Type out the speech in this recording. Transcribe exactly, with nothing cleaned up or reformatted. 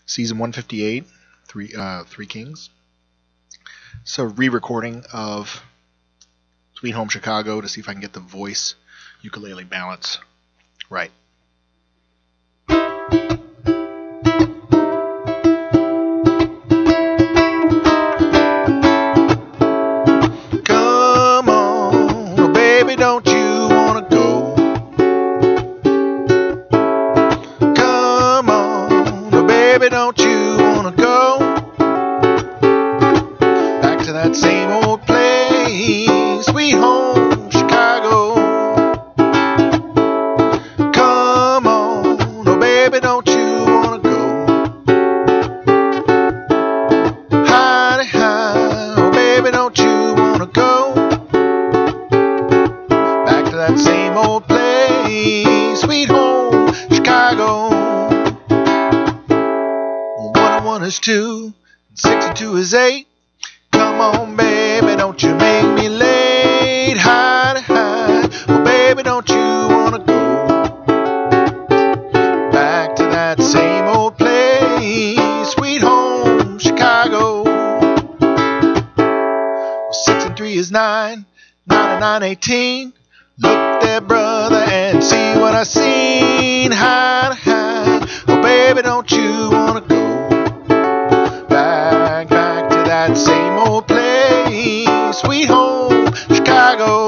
season one fifty-eight, Three uh, Three Kings. It's a re-recording of Sweet Home Chicago to see if I can get the voice ukulele balance right. Come on, oh baby, don't you wanna go? Come on, oh baby, don't you wanna go back to that same old place, Sweet Home Chicago? Come on, oh baby, don't you wanna go? Hi, hi, oh baby, don't you wanna go back to that same old place, Sweet Home Chicago? One and one is two, and six and two is eight. Come on, baby, don't you make me late. Hi, hi, oh baby, don't you wanna go back to that same old place, Sweet Home Chicago? Well, six and three is nine, nine and nine, eighteen. Look there, brother, and see what I seen. Hi, hi, oh baby, don't you wanna go back, back to that same old place, Sweet Home Chicago?